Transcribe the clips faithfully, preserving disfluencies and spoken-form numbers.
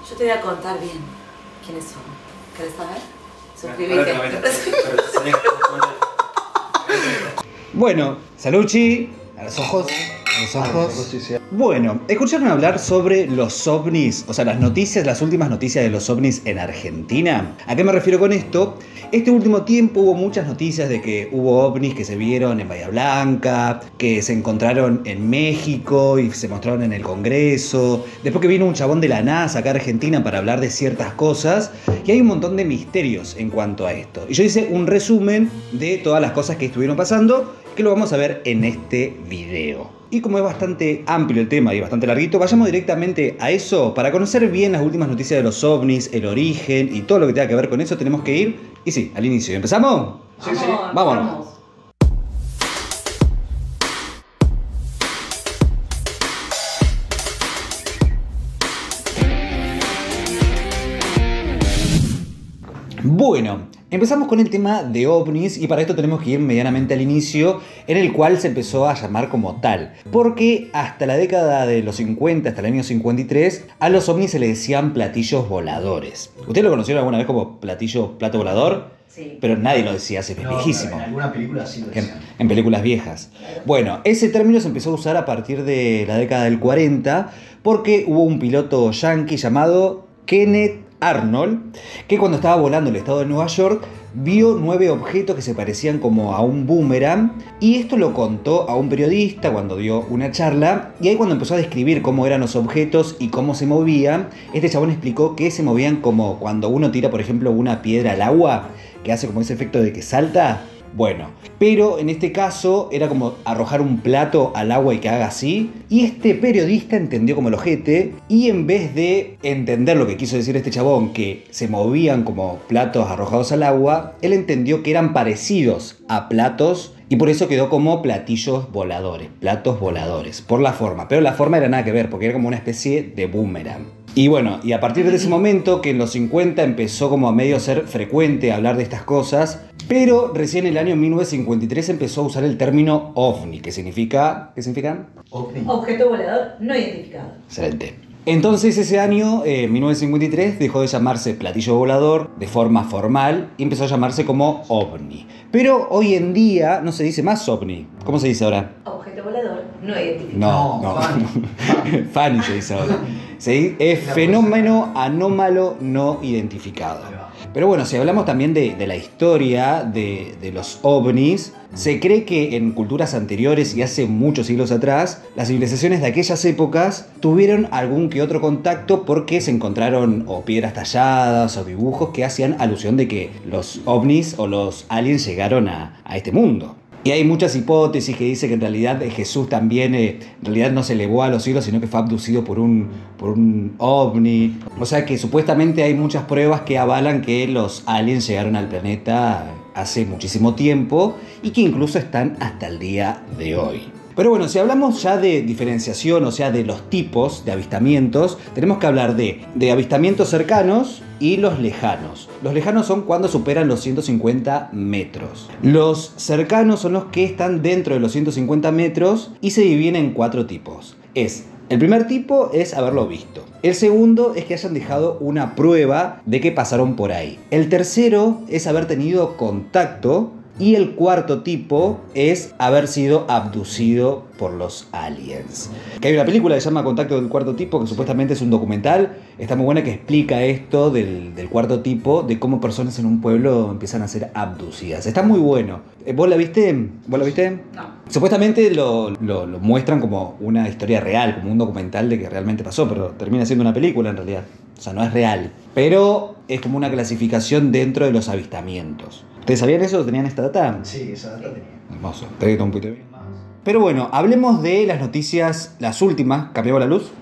Yo te voy a contar bien quiénes son. ¿Querés saber? Suscríbete. Bueno, Salucci, a los ojos, a los ojos. Bueno, escucharon hablar sobre los ovnis, o sea, las noticias, las últimas noticias de los ovnis en Argentina. ¿A qué me refiero con esto? Este último tiempo hubo muchas noticias de que hubo ovnis que se vieron en Bahía Blanca, que se encontraron en México y se mostraron en el Congreso. Después que vino un chabón de la NASA acá a Argentina para hablar de ciertas cosas. Y hay un montón de misterios en cuanto a esto. Y yo hice un resumen de todas las cosas que estuvieron pasando, que lo vamos a ver en este video. Y como es bastante amplio el tema y bastante larguito, vayamos directamente a eso. Para conocer bien las últimas noticias de los ovnis, el origen y todo lo que tenga que ver con eso, tenemos que ir, y sí, al inicio. ¿Empezamos? Sí, sí. Vámonos. Bueno, empezamos con el tema de ovnis y para esto tenemos que ir medianamente al inicio, en el cual se empezó a llamar como tal. Porque hasta la década de los cincuenta, hasta el año cincuenta y tres, a los ovnis se le decían platillos voladores. ¿Ustedes lo conocieron alguna vez como platillo, plato volador? Sí. Pero nadie lo decía, hace no, viejísimo. En alguna película sí lo decían. En, en películas viejas. Bueno, ese término se empezó a usar a partir de la década del cuarenta porque hubo un piloto yankee llamado Kenneth Arnold, que cuando estaba volando el estado de Nueva York vio nueve objetos que se parecían como a un boomerang, y esto lo contó a un periodista cuando dio una charla, y ahí cuando empezó a describir cómo eran los objetos y cómo se movían, este chabón explicó que se movían como cuando uno tira, por ejemplo, una piedra al agua, que hace como ese efecto de que salta. Bueno, pero en este caso era como arrojar un plato al agua y que haga así. Y este periodista entendió como el ojete, y en vez de entender lo que quiso decir este chabón, que se movían como platos arrojados al agua, él entendió que eran parecidos a platos y por eso quedó como platillos voladores, platos voladores, por la forma. Pero la forma era nada que ver, porque era como una especie de boomerang. Y bueno, y a partir de ese momento, que en los cincuenta empezó como a medio ser frecuente hablar de estas cosas, pero recién en el año mil novecientos cincuenta y tres empezó a usar el término ovni, que significa... ¿Qué significa? OVNI. Objeto volador no identificado. Excelente. Entonces ese año, eh, mil novecientos cincuenta y tres, dejó de llamarse platillo volador de forma formal y empezó a llamarse como ovni. Pero hoy en día no se dice más ovni. ¿Cómo se dice ahora? Objeto volador no identificado. No, no. Fanny, Fanny se dice ahora. Se, es fenómeno anómalo no identificado. Pero bueno, si hablamos también de, de la historia de, de los ovnis, se cree que en culturas anteriores y hace muchos siglos atrás, las civilizaciones de aquellas épocas tuvieron algún que otro contacto porque se encontraron o piedras talladas o dibujos que hacían alusión de que los ovnis o los aliens llegaron a, a este mundo. Y hay muchas hipótesis que dicen que en realidad Jesús también eh, en realidad no se elevó a los cielos, sino que fue abducido por un, por un ovni. O sea que supuestamente hay muchas pruebas que avalan que los aliens llegaron al planeta hace muchísimo tiempo y que incluso están hasta el día de hoy. Pero bueno, si hablamos ya de diferenciación, o sea, de los tipos de avistamientos, tenemos que hablar de, de avistamientos cercanos y los lejanos. Los lejanos son cuando superan los ciento cincuenta metros. Los cercanos son los que están dentro de los ciento cincuenta metros y se dividen en cuatro tipos. Es, el primer tipo es haberlo visto. El segundo es que hayan dejado una prueba de que pasaron por ahí. El tercero es haber tenido contacto. Y el cuarto tipo es haber sido abducido por los aliens. Que hay una película que se llama Contacto del Cuarto Tipo, que supuestamente es un documental. Está muy buena, que explica esto del, del cuarto tipo, de cómo personas en un pueblo empiezan a ser abducidas. Está muy bueno. ¿Vos la viste? ¿Vos la viste? No. Supuestamente lo, lo, lo muestran como una historia real, como un documental de que realmente pasó, pero termina siendo una película en realidad. O sea, no es real. Pero es como una clasificación dentro de los avistamientos. ¿Ustedes sabían eso? ¿Tenían esta data? Sí, esa data tenía. Hermoso. Te un poquito bien más. Pero bueno, hablemos de las noticias, las últimas. ¿Cambiamos la luz?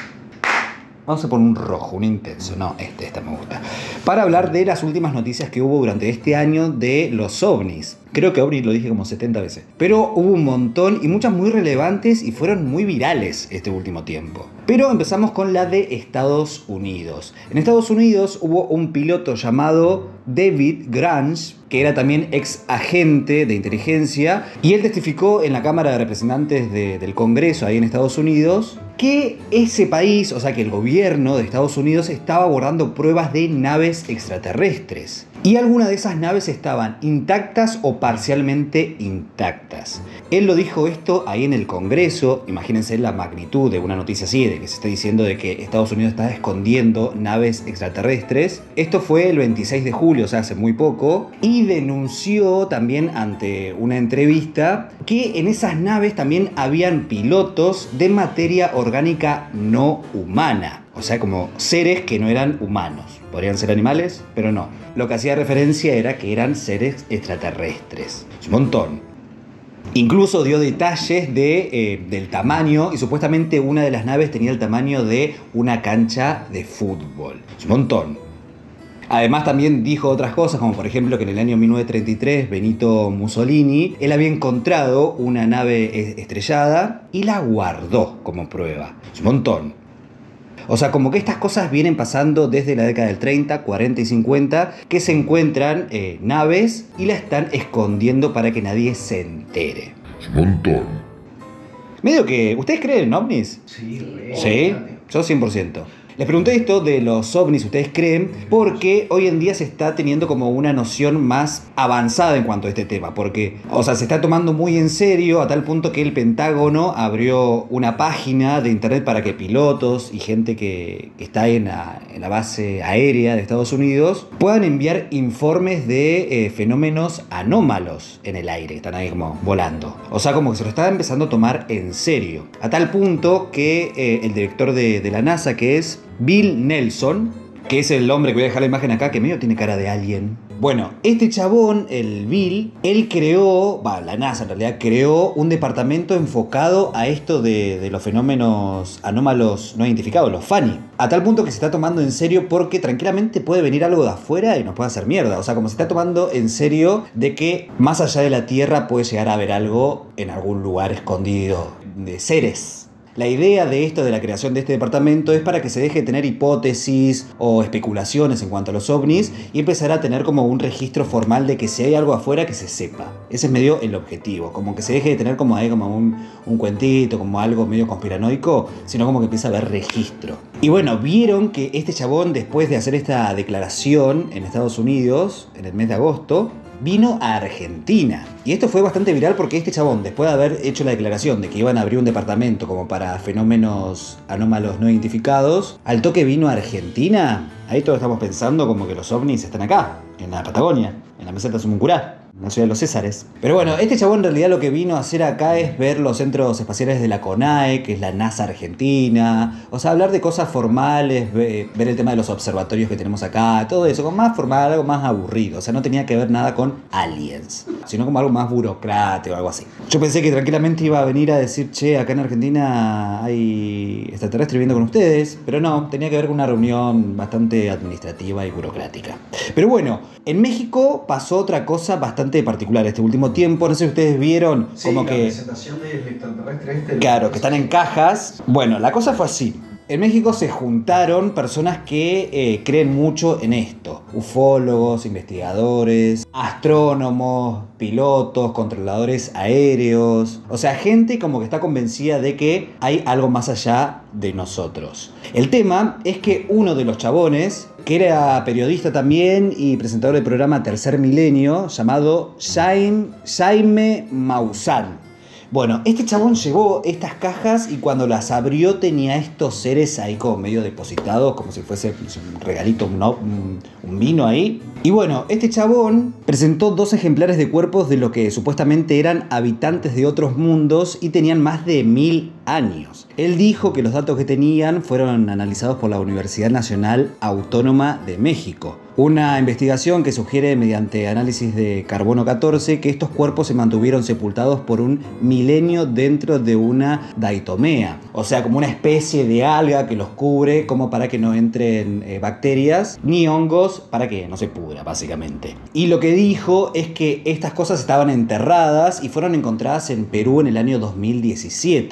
Vamos a poner un rojo, un intenso. No, este, este me gusta. Para hablar de las últimas noticias que hubo durante este año de los ovnis. Creo que ovnis lo dije como setenta veces. Pero hubo un montón y muchas muy relevantes y fueron muy virales este último tiempo. Pero empezamos con la de Estados Unidos. En Estados Unidos hubo un piloto llamado David Grange, que era también ex agente de inteligencia, y él testificó en la Cámara de Representantes de, del Congreso, ahí en Estados Unidos, que ese país, o sea que el gobierno de Estados Unidos estaba abordando pruebas de naves extraterrestres. Y algunas de esas naves estaban intactas o parcialmente intactas. Él lo dijo esto ahí en el Congreso. Imagínense la magnitud de una noticia así, de que se está diciendo de que Estados Unidos está escondiendo naves extraterrestres. Esto fue el veintiséis de julio, o sea, hace muy poco. Y denunció también ante una entrevista que en esas naves también habían pilotos de materia orgánica no humana. O sea, como seres que no eran humanos. Podrían ser animales, pero no. Lo que hacía referencia era que eran seres extraterrestres. Un montón. Incluso dio detalles de, eh, del tamaño, y supuestamente una de las naves tenía el tamaño de una cancha de fútbol. Un montón. Además también dijo otras cosas, como por ejemplo que en el año mil novecientos treinta y tres Benito Mussolini, él había encontrado una nave estrellada y la guardó como prueba. Un montón. O sea, como que estas cosas vienen pasando desde la década del treinta, cuarenta y cincuenta, que se encuentran eh, naves y la están escondiendo para que nadie se entere. Un montón. Medio que... ¿Ustedes creen en ovnis? Sí, re. Sí, yo cien por ciento. Les pregunté esto de los ovnis, ¿ustedes creen? Porque hoy en día se está teniendo como una noción más avanzada en cuanto a este tema. Porque, o sea, se está tomando muy en serio a tal punto que el Pentágono abrió una página de internet para que pilotos y gente que, que está en la, en la base aérea de Estados Unidos puedan enviar informes de eh, fenómenos anómalos en el aire, que están ahí como volando. O sea, como que se lo está empezando a tomar en serio. A tal punto que eh, el director de, de la NASA, que es Bill Nelson, que es el hombre que voy a dejar la imagen acá, que medio tiene cara de alien. Bueno, este chabón, el Bill, él creó, va, la NASA en realidad, creó un departamento enfocado a esto de, de los fenómenos anómalos no identificados, los F A N I. A tal punto que se está tomando en serio porque tranquilamente puede venir algo de afuera y nos puede hacer mierda. O sea, como se está tomando en serio de que más allá de la Tierra puede llegar a haber algo en algún lugar escondido de seres. La idea de esto, de la creación de este departamento, es para que se deje de tener hipótesis o especulaciones en cuanto a los ovnis y empezar a tener como un registro formal de que si hay algo afuera que se sepa. Ese es medio el objetivo, como que se deje de tener como ahí como un, un cuentito, como algo medio conspiranoico, sino como que empieza a haber registro. Y bueno, vieron que este chabón, después de hacer esta declaración en Estados Unidos, en el mes de agosto, vino a Argentina. Y esto fue bastante viral porque este chabón, después de haber hecho la declaración de que iban a abrir un departamento como para fenómenos anómalos no identificados, al toque vino a Argentina. Ahí todos estamos pensando como que los ovnis están acá, en la Patagonia, en la meseta Sumuncurá, en la ciudad de los Césares. Pero bueno, este chabón en realidad lo que vino a hacer acá es ver los centros espaciales de la CONAE, que es la NASA Argentina. O sea, hablar de cosas formales, ver el tema de los observatorios que tenemos acá, todo eso, como más formal, algo más aburrido. O sea, no tenía que ver nada con aliens, sino como algo más burocrático o algo así. Yo pensé que tranquilamente iba a venir a decir, che, acá en Argentina hay extraterrestres viviendo con ustedes, pero no, tenía que ver con una reunión bastante administrativa y burocrática. Pero bueno, en México pasó otra cosa bastante particular este último tiempo. No sé si ustedes vieron sí, como la que... presentación del extraterrestre este. Claro, que están en cajas. Bueno, la cosa fue así. En México se juntaron personas que eh, creen mucho en esto. Ufólogos, investigadores, astrónomos, pilotos, controladores aéreos. O sea, gente como que está convencida de que hay algo más allá de nosotros. El tema es que uno de los chabones, que era periodista también y presentador del programa Tercer Milenio, llamado Jaime, Jaime Maussan. Bueno, este chabón llevó estas cajas y cuando las abrió tenía estos seres ahí como medio depositados, como si fuese un regalito, un, un, un vino ahí. Y bueno, este chabón presentó dos ejemplares de cuerpos de lo que supuestamente eran habitantes de otros mundos y tenían más de mil años. Él dijo que los datos que tenían fueron analizados por la Universidad Nacional Autónoma de México. Una investigación que sugiere mediante análisis de carbono catorce que estos cuerpos se mantuvieron sepultados por un milenio dentro de una diatomea. O sea, como una especie de alga que los cubre como para que no entren eh, bacterias ni hongos para que no se pudra, básicamente. Y lo que dijo es que estas cosas estaban enterradas y fueron encontradas en Perú en el año dos mil diecisiete. Que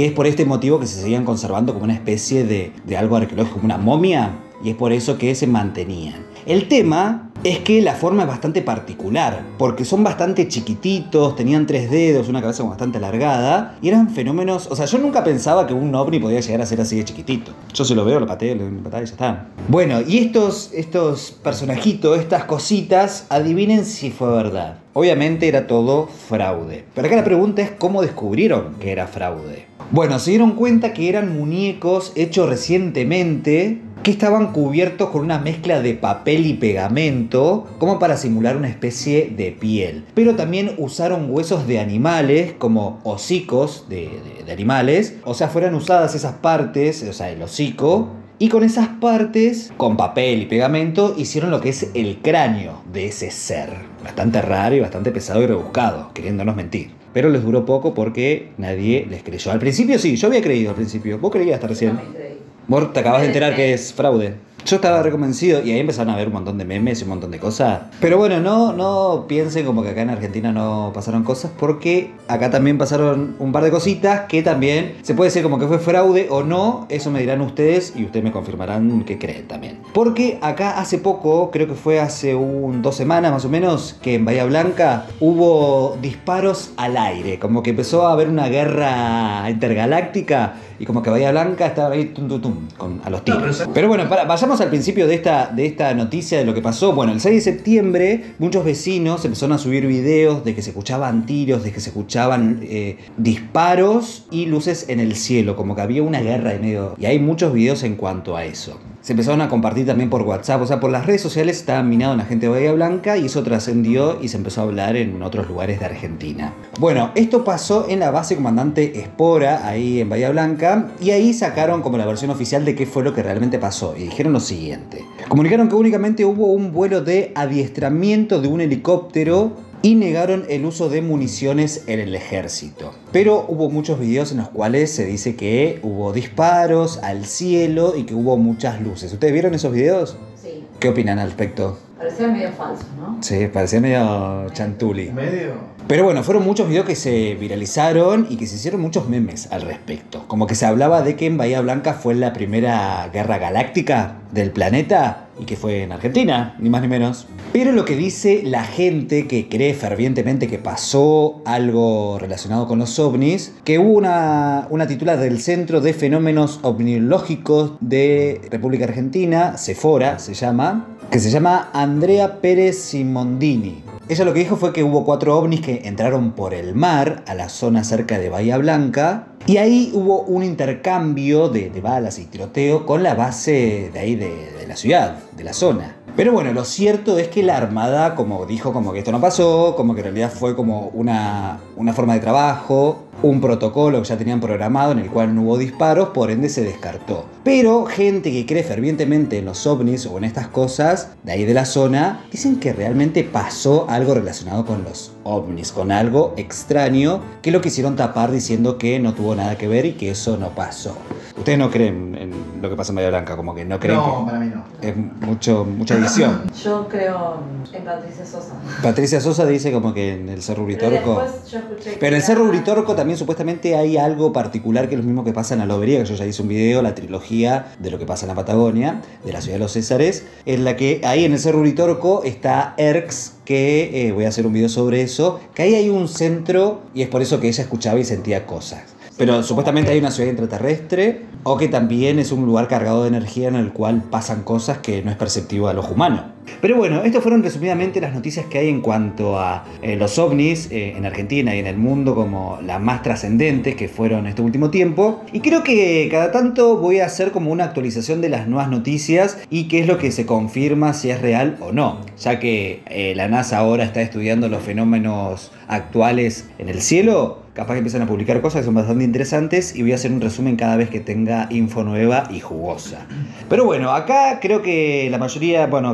es por este motivo que se seguían conservando como una especie de, de algo arqueológico, como una momia, y es por eso que se mantenían. El tema es que la forma es bastante particular, porque son bastante chiquititos, tenían tres dedos, una cabeza bastante alargada, y eran fenómenos... O sea, yo nunca pensaba que un ovni podía llegar a ser así de chiquitito. Yo se lo veo, lo pateo, lo pateo y ya está. Bueno, y estos, estos personajitos, estas cositas, adivinen si fue verdad. Obviamente era todo fraude. Pero acá la pregunta es cómo descubrieron que era fraude. Bueno, se dieron cuenta que eran muñecos hechos recientemente, que estaban cubiertos con una mezcla de papel y pegamento como para simular una especie de piel. Pero también usaron huesos de animales como hocicos de, de, de animales. O sea, fueron usadas esas partes, o sea, el hocico. Y con esas partes, con papel y pegamento, hicieron lo que es el cráneo de ese ser. Bastante raro y bastante pesado y rebuscado, queriéndonos mentir. Pero les duró poco porque nadie les creyó. Al principio sí, yo había creído al principio. ¿Vos creías hasta recién? Vos te acabas de enterar que es fraude. Yo estaba reconvencido y ahí empezaron a ver un montón de memes y un montón de cosas. Pero bueno, no, no piensen como que acá en Argentina no pasaron cosas, porque acá también pasaron un par de cositas que también se puede decir como que fue fraude o no. Eso me dirán ustedes y ustedes me confirmarán que creen también. Porque acá hace poco, creo que fue hace un, dos semanas más o menos, que en Bahía Blanca hubo disparos al aire. Como que empezó a haber una guerra intergaláctica y como que Bahía Blanca estaba ahí tum, tum, tum, con, a los tiros. No, pero, pero bueno, para, vayamos al principio de esta, de esta noticia de lo que pasó. Bueno, el seis de septiembre muchos vecinos empezaron a subir videos de que se escuchaban tiros, de que se escuchaban eh, disparos y luces en el cielo, como que había una guerra en medio. Y hay muchos videos en cuanto a eso. Se empezaron a compartir también por WhatsApp, o sea, por las redes sociales estaba minado en la gente de Bahía Blanca y eso trascendió y se empezó a hablar en otros lugares de Argentina. Bueno, esto pasó en la base comandante Espora, ahí en Bahía Blanca, y ahí sacaron como la versión oficial de qué fue lo que realmente pasó y dijeron lo siguiente. Comunicaron que únicamente hubo un vuelo de adiestramiento de un helicóptero y negaron el uso de municiones en el ejército. Pero hubo muchos videos en los cuales se dice que hubo disparos al cielo y que hubo muchas luces. ¿Ustedes vieron esos videos? Sí. ¿Qué opinan al respecto? Parecía medio falso, ¿no? Sí, parecía medio chantuli. ¿Medio? Pero bueno, fueron muchos videos que se viralizaron y que se hicieron muchos memes al respecto. Como que se hablaba de que en Bahía Blanca fue la primera guerra galáctica del planeta y que fue en Argentina, ni más ni menos. Pero lo que dice la gente que cree fervientemente que pasó algo relacionado con los ovnis, que hubo una, una titular del Centro de Fenómenos Ovniológicos de República Argentina, Cefora se llama, que se llama Andrea Pérez Simondini. Ella lo que dijo fue que hubo cuatro ovnis que entraron por el mar a la zona cerca de Bahía Blanca y ahí hubo un intercambio de, de balas y tiroteo con la base de ahí de, de la ciudad, de la zona. Pero bueno, lo cierto es que la Armada como dijo como que esto no pasó, como que en realidad fue como una, una forma de trabajo, un protocolo que ya tenían programado en el cual no hubo disparos, por ende se descartó. Pero gente que cree fervientemente en los ovnis o en estas cosas de ahí de la zona, dicen que realmente pasó algo relacionado con los ovnis, con algo extraño, que lo quisieron tapar diciendo que no tuvo nada que ver y que eso no pasó. ¿Ustedes no creen en lo que pasa en Bahía Blanca? Como que no creen. No, que para mí no. es mucho, mucha edición. Yo creo en Patricia Sosa. Patricia Sosa dice como que en el Cerro Pero Uritorco. después yo escuché que Pero en el era- Cerro Uritorco también supuestamente hay algo particular que es lo mismo que pasa en la Lobería, que yo ya hice un video, la trilogía de lo que pasa en la Patagonia, de la ciudad de los Césares, en la que ahí en el Cerro Uritorco está Erx, que eh, voy a hacer un video sobre eso, que ahí hay un centro y es por eso que ella escuchaba y sentía cosas. Pero supuestamente hay una ciudad intraterrestre o que también es un lugar cargado de energía en el cual pasan cosas que no es perceptivo al ojo humano. Pero bueno, estas fueron resumidamente las noticias que hay en cuanto a eh, los ovnis eh, en Argentina y en el mundo como las más trascendentes que fueron este último tiempo. Y creo que cada tanto voy a hacer como una actualización de las nuevas noticias y qué es lo que se confirma si es real o no. Ya que eh, la NASA ahora está estudiando los fenómenos actuales en el cielo, capaz que empiezan a publicar cosas que son bastante interesantes y voy a hacer un resumen cada vez que tenga info nueva y jugosa. Pero bueno, acá creo que la mayoría, bueno, acá todo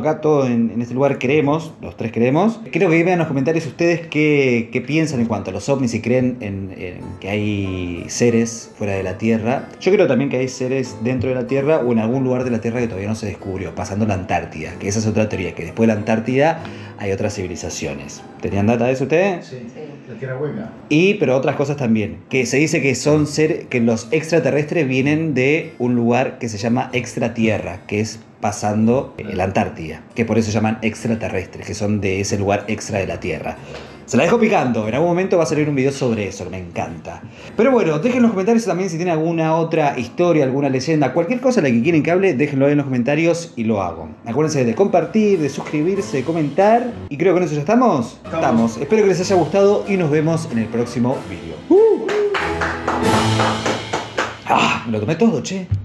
vivido en, en este lugar, creemos, los tres creemos. Creo que vean en los comentarios ustedes qué, qué piensan en cuanto a los ovnis, si creen en, en que hay seres fuera de la Tierra. Yo creo también que hay seres dentro de la Tierra o en algún lugar de la Tierra que todavía no se descubrió, pasando la Antártida, que esa es otra teoría, que después de la Antártida hay otras civilizaciones. ¿Tenían data de eso ustedes? Sí, la Tierra hueca. Y, pero otras cosas también, que se dice que son ser, que los extraterrestres vienen de un lugar que se llama extratierra, que es pasando la Antártida, que por eso se llaman extraterrestres, que son de ese lugar extra de la Tierra. Se la dejo picando, en algún momento va a salir un video sobre eso, que me encanta. Pero bueno, dejen en los comentarios también si tienen alguna otra historia, alguna leyenda, cualquier cosa de la que quieren que hable, déjenlo ahí en los comentarios y lo hago. Acuérdense de compartir, de suscribirse, de comentar. Y creo que con eso ya estamos. Estamos. estamos. Espero que les haya gustado y nos vemos en el próximo video. Uh. Ah, me lo tomé todo, che.